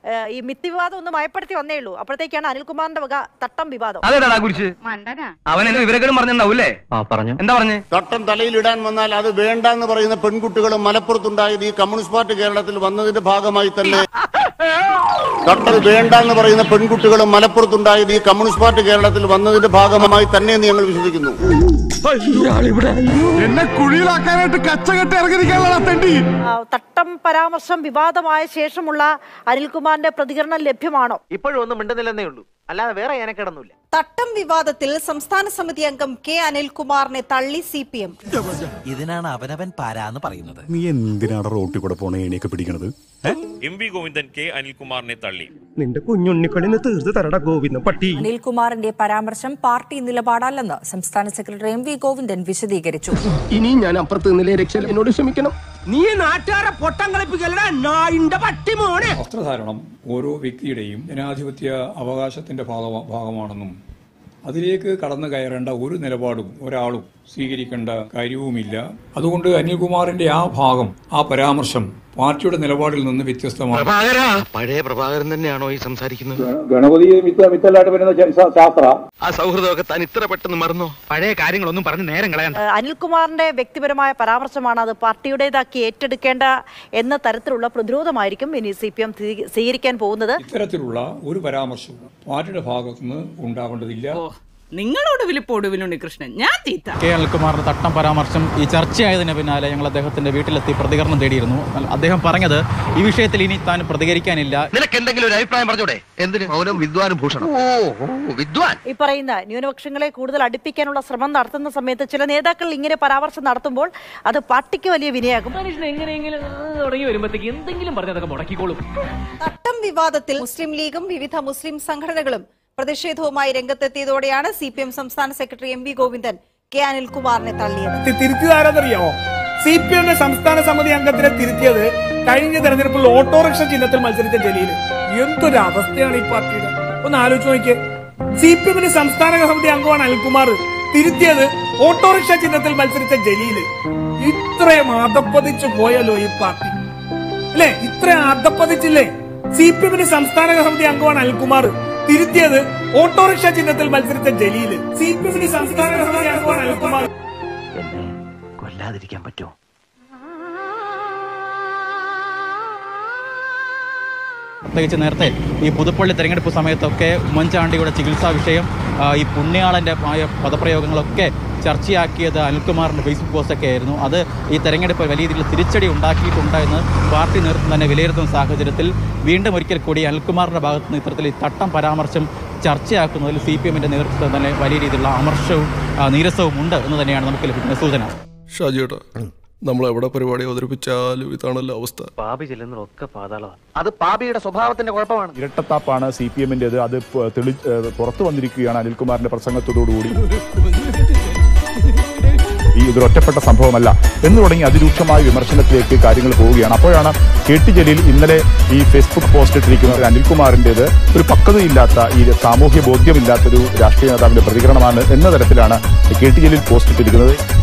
ഈ മിത്തി വിവാദം ഒന്ന് മയപ്പെടുത്തി വന്നേ ഉള്ളൂ. അപ്പോഴത്തേക്കാണ് അനിൽകുമാറിന്റെ വക തട്ടം വിവാദം. തട്ടം തലയിലിടാൻ വന്നാൽ അത് വേണ്ടെന്ന് പറയുന്ന പെൺകുട്ടികളും മലപ്പുറത്തുണ്ടായത് ഈ കമ്മ്യൂണിസ്റ്റ് പാർട്ടി കേരളത്തിൽ വന്നതിന്റെ ഭാഗമായി തന്നെ. തട്ടം വേണ്ടെന്ന് പറയുന്ന പെൺകുട്ടികളും മലപ്പുറത്തുണ്ടായത് ഈ കമ്മ്യൂണിസ്റ്റ് പാർട്ടി കേരളത്തിൽ വന്നതിന്റെ ഭാഗമായി തന്നെ എന്ന് ഞങ്ങൾ വിശ്വസിക്കുന്നു. തട്ടം പരാമർശം വിവാദമായ ശേഷമുള്ള അനിൽകുമാറിന്റെ പ്രതികരണം ലഭ്യമാണോ? ഇപ്പോഴും ഒന്നും മിണ്ടുന്നില്ലെന്നേ ഉള്ളൂ, അല്ലാതെ വേറെ ഞാനക്കിടന്നില്ല. തട്ടം വിവാദത്തിൽ സംസ്ഥാന സമിതി അംഗം കെ അനിൽകുമാറിനെ തള്ളി CPM. ഇതിനാണ് അവനവൻ പാരാന്ന് പറയുന്നത്. നീ എന്തിനാണ് റോട്ടിൽ കൂടെ പോണ ഏണിയൊക്കെ പിടിക്കണത്? MV ഗോവിന്ദൻ കെ അനിൽകുമാറിനെ തള്ളി. നിന്റെ കുഞ്ഞുണ്ണിക്കളിന്ന് തീർത്ത് തരട ഗോവിന്ദൻ പട്ടി. അനിൽകുമാറിന്റെ പരാമർശം പാർട്ടി നിലപാടല്ലെന്ന് സംസ്ഥാന സെക്രട്ടറി MV ഗോവിന്ദൻ വിശദീകരിച്ചു. ഇനി ഞാൻ അപ്പുറത്ത് നിന്നിലെ രക്ഷ എന്നോട് ക്ഷമിക്കണം. നീ നാട്ടുകാരെ പൊട്ടം കളിപ്പിക്കലടാ നായിന്റെ പട്ടി മോനെ. വസ്ത്രധാരണം ഓരോ വ്യക്തിയുടെയും ജനാധിപത്യ അവകാശത്തിന്റെ ഭാഗമാണെന്നും അതിലേക്ക് കടന്നു കയറേണ്ട ഒരു നിലപാടും ഒരാളും സ്വീകരിക്കേണ്ട കാര്യവുമില്ല. അതുകൊണ്ട് അനിൽകുമാറിന്റെ ആ ഭാഗം, ആ പരാമർശം പാർട്ടിയുടെ നിലപാടിൽ നിന്ന് വ്യത്യസ്തമാണ്. പഴയ പ്രഭാകരൻ തന്നെയാണോ ഈ സംസാരിക്കുന്നത്? ഗണപതി മിത്തലായിട്ട് വരുന്ന ശാസ്ത്ര ആ സൗഹൃദമൊക്കെ താൻ ഇത്ര പെട്ടെന്ന് മറന്നോ? പഴയ കാര്യങ്ങളൊന്നും പറഞ്ഞ് നേരം കളയാൻ. അനിൽകുമാറിന്റെ വ്യക്തിപരമായ പരാമർശമാണ്, അത് പാർട്ടിയുടേതാക്കി ഏറ്റെടുക്കേണ്ട എന്ന തരത്തിലുള്ള പ്രതിരോധമായിരിക്കും ഇനി CPM സ്വീകരിക്കാൻ പോകുന്നത്. ഇത്തരത്തിലുള്ള ഒരു പരാമർശവും പാർട്ടിയുടെ ഭാഗത്തുനിന്ന് ഉണ്ടാവേണ്ടതില്ല. നിങ്ങളോട് വിളിപ്പോടുവിലുണ്ട് കൃഷ്ണൻ, ഞാൻ തീറ്റ. കെ അനിൽകുമാറിന്റെ തട്ടം പരാമർശം ഈ ചർച്ചയായതിന് പിന്നാലെ ഞങ്ങൾ അദ്ദേഹത്തിന്റെ വീട്ടിലെത്തി പ്രതികരണം തേടിയിരുന്നു. അദ്ദേഹം പറഞ്ഞത് ഈ വിഷയത്തിൽ ഇനി താൻ പ്രതികരിക്കാനില്ല. നിനക്ക് എന്തെങ്കിലും ഒരു അഭിപ്രായം പറഞ്ഞൂടെ? എന്തിന് മൗനം വിദ്വാനും ഭൂഷണം. വിദ്വാൻ ഈ പറയുന്ന ന്യൂനപക്ഷങ്ങളെ കൂടുതൽ അടുപ്പിക്കാനുള്ള ശ്രമം നടത്തുന്ന സമയത്ത് ചില നേതാക്കൾ ഇങ്ങനെ പരാമർശം നടത്തുമ്പോൾ അത് പാർട്ടിക്ക് വലിയ വിനയാകും. എങ്ങനെയെങ്കിലും തുടങ്ങി വരുമ്പോഴത്തേക്ക് എന്തെങ്കിലും പറഞ്ഞതൊക്കെ മുടക്കിക്കോളും. തട്ടം വിവാദത്തിൽ മുസ്ലിം ലീഗും വിവിധ മുസ്ലിം സംഘടനകളും പ്രതിഷേധവുമായി രംഗത്തെത്തിയതോടെയാണ് CPM സംസ്ഥാന സെക്രട്ടറി MV ഗോവിന്ദൻ കെ അനിൽകുമാറിനെ തള്ളിയത്. തിരുത്തിയതാരെന്നറിയാമോ? CPM സംസ്ഥാന സമിതി അംഗത്തിനെ തിരുത്തിയത് കഴിഞ്ഞ തെരഞ്ഞെടുപ്പിൽ ഓട്ടോറിക്ഷ ചിഹ്നത്തിൽ മത്സരിച്ച ജലീൽ. എന്തൊരു അവസ്ഥയാണ് ഈ പാർട്ടിയുടെ, ഒന്ന് ആലോചിച്ച് നോക്കിയേ. CPM സംസ്ഥാന സമിതി അംഗമാണ് അനിൽകുമാർ, തിരുത്തിയത് ഓട്ടോറിക്ഷ ചിഹ്നത്തിൽ മത്സരിച്ച ജലീൽ. ഇത്രയും അധപ്പതിച്ചു പോയല്ലോ ഈ പാർട്ടി, അല്ലെ? ഇത്രയും അധപ്പതിച്ചില്ലേ? CPM സംസ്ഥാന സമിതി അംഗമാണ് അനിൽകുമാർ, തിരുത്തിയത് ഓട്ടോറിക്ഷ ചിഹ്നത്തിൽ മത്സരിച്ച ജലീല്. CPM സംസ്ഥാന സമിതി അംഗമാണ് അനിൽകുമാർ. എന്നെ കൊല്ലാതിരിക്കാൻ പറ്റുമോ? പ്രത്യേകിച്ച് നേരത്തെ ഈ പുതുപ്പള്ളി തെരഞ്ഞെടുപ്പ് സമയത്തൊക്കെ ഉമ്മൻചാണ്ടിയുടെ ചികിത്സാ വിഷയം, ഈ പുണ്യാളൻ്റെ പദപ്രയോഗങ്ങളൊക്കെ ചർച്ചയാക്കിയത് അനിൽകുമാറിൻ്റെ ഫേസ്ബുക്ക് പോസ്റ്റൊക്കെ ആയിരുന്നു. അത് ഈ തെരഞ്ഞെടുപ്പ് വലിയ രീതിയിൽ തിരിച്ചടി ഉണ്ടാക്കിയിട്ടുണ്ട് എന്ന് പാർട്ടി നേതൃത്വം തന്നെ വിലയിരുത്തുന്ന സാഹചര്യത്തിൽ വീണ്ടും ഒരിക്കൽ കൂടി അനിൽകുമാറിൻ്റെ ഭാഗത്ത് നിന്ന് ഇത്തരത്തിൽ ഈ തട്ടം പരാമർശം ചർച്ചയാക്കുന്നതിൽ CPMന്റെ നേതൃത്വം തന്നെ വലിയ രീതിയിലുള്ള അമർഷവും നീരസവും ഉണ്ട് എന്ന് തന്നെയാണ് നമുക്ക് ലഭിക്കുന്ന സൂചന. ഷാജിയേട്ടാ, നമ്മൾ എവിടെ പരിപാടി അവതരിപ്പിച്ചാലും ഇതാണല്ലോ അവസ്ഥ. പാപി ചെല്ലുന്നതൊക്കെ പാതാളമാണ്. അത് പാപിയുടെ സ്വഭാവത്തിന്റെ കുഴപ്പമാണ്. ഇരട്ടത്താപ്പാണ് CPMന്റേത്. അത് പുറത്തു വന്നിരിക്കുകയാണ് അനിൽകുമാറിന്റെ പ്രസംഗത്തോടുകൂടി. ഇതൊരു ഒറ്റപ്പെട്ട സംഭവമല്ല എന്ന് തുടങ്ങി അതിരൂക്ഷമായ വിമർശനത്തിലേക്ക് കാര്യങ്ങൾ പോവുകയാണ്. അപ്പോഴാണ് KT ജലീൽ ഇന്നലെ ഈ ഫേസ്ബുക്ക് പോസ്റ്റ് ഇട്ടിരിക്കുന്നത് അനിൽകുമാറിൻ്റെത് ഒരു പക്വതയില്ലാത്ത, ഈ സാമൂഹ്യ ബോധ്യമില്ലാത്തൊരു രാഷ്ട്രീയ നേതാവിന്റെ പ്രതികരണമാണ് എന്ന തരത്തിലാണ് KT ജലീൽ പോസ്റ്റ് ഇട്ടിരിക്കുന്നത്.